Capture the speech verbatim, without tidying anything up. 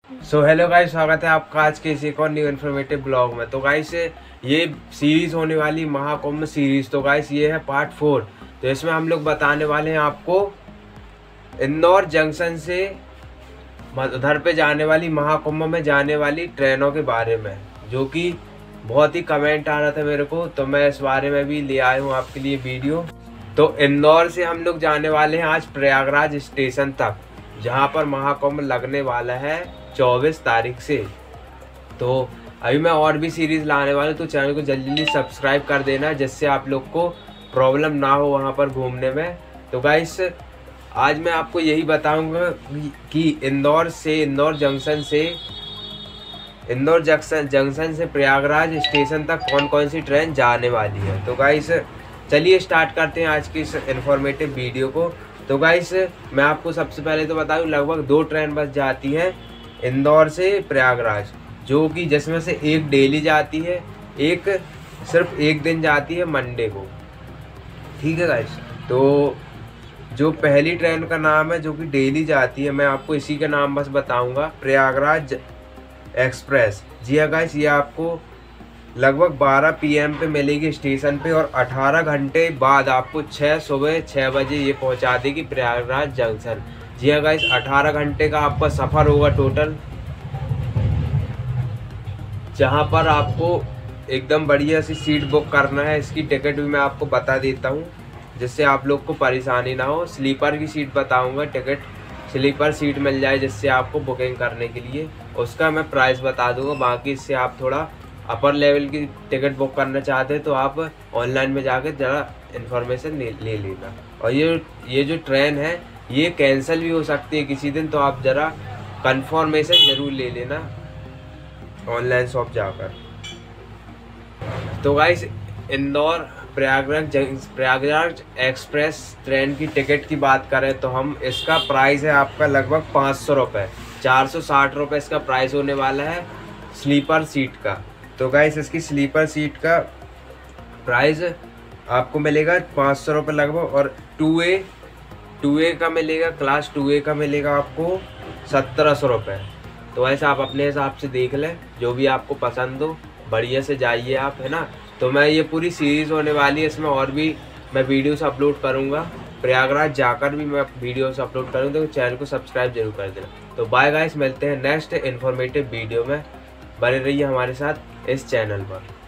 So hello guys, स्वागत है आपका आज के इस एक और न्यू इन्फॉर्मेटिव ब्लॉग में। तो गाइस ये सीरीज होने वाली महाकुंभ सीरीज, तो गाइस ये है पार्ट फोर। तो इसमें हम लोग बताने वाले हैं आपको इंदौर जंक्शन से उधर पे जाने वाली महाकुंभ में जाने वाली ट्रेनों के बारे में, जो कि बहुत ही कमेंट आ रहा था मेरे को, तो मैं इस बारे में भी ले आया हूँ आपके लिए वीडियो। तो इंदौर से हम लोग जाने वाले हैं आज प्रयागराज स्टेशन तक, जहाँ पर महाकुंभ लगने वाला है चौबीस तारीख से। तो अभी मैं और भी सीरीज लाने वाला हूँ, तो चैनल को जल्दी जल्दी सब्सक्राइब कर देना, जिससे आप लोग को प्रॉब्लम ना हो वहाँ पर घूमने में। तो गाइस आज मैं आपको यही बताऊंगा कि इंदौर से इंदौर जंक्शन से इंदौर जंक्शन जंक्शन से प्रयागराज स्टेशन तक कौन कौन सी ट्रेन जाने वाली है। तो गाइस चलिए स्टार्ट करते हैं आज की इस इन्फॉर्मेटिव वीडियो को। तो गाइस मैं आपको सबसे पहले तो बता दूं, लगभग दो ट्रेन बस जाती हैं इंदौर से प्रयागराज, जो कि जिसमें से एक डेली जाती है, एक सिर्फ एक दिन जाती है मंडे को। ठीक है गाइस, तो जो पहली ट्रेन का नाम है जो कि डेली जाती है, मैं आपको इसी का नाम बस बताऊंगा, प्रयागराज एक्सप्रेस। जी हाँ गाइस, ये आपको लगभग बारह पी एम पे मिलेगी स्टेशन पे, और अठारह घंटे बाद आपको छः सुबह छः बजे ये पहुंचा देगी प्रयागराज जंक्शन। जी हाँ गाइस, अठारह घंटे का आपका सफ़र होगा टोटल, जहाँ पर आपको एकदम बढ़िया सी सीट बुक करना है। इसकी टिकट भी मैं आपको बता देता हूँ, जिससे आप लोग को परेशानी ना हो। स्लीपर की सीट बताऊँगा, टिकट स्लीपर सीट मिल जाए जिससे आपको बुकिंग करने के लिए, उसका मैं प्राइस बता दूँगा। बाकी इससे आप थोड़ा अपर लेवल की टिकट बुक करना चाहते हैं तो आप ऑनलाइन में जाकर ज़रा इन्फॉर्मेशन ले, ले लेना। और ये ये जो ट्रेन है ये कैंसिल भी हो सकती है किसी दिन, तो आप ज़रा कंफर्मेशन ज़रूर ले लेना ऑनलाइन शॉप जाकर। तो guys Indore Prayagraj Prayagraj express train की टिकट की बात करें तो हम इसका प्राइस है आपका लगभग पाँच सौ रुपये, चार सौ साठ रुपये इसका प्राइस होने वाला है स्लीपर सीट का। तो गाइस इसकी स्लीपर सीट का प्राइस आपको मिलेगा पाँच सौ रुपये लगभग, और टू ए टू ए का मिलेगा, क्लास टू ए का मिलेगा आपको सत्रह सौ रुपये। तो ऐसा आप अपने हिसाब से देख लें, जो भी आपको पसंद हो बढ़िया से जाइए आप, है ना। तो मैं ये पूरी सीरीज़ होने वाली है, इसमें और भी मैं वीडियोस अपलोड करूँगा, प्रयागराज जाकर भी मैं वीडियोस अपलोड करूँगा, तो चैनल को सब्सक्राइब जरूर कर देना। तो बाय गाइस, मिलते हैं नेक्स्ट इन्फॉर्मेटिव वीडियो में, बने रहिए हमारे साथ इस चैनल पर।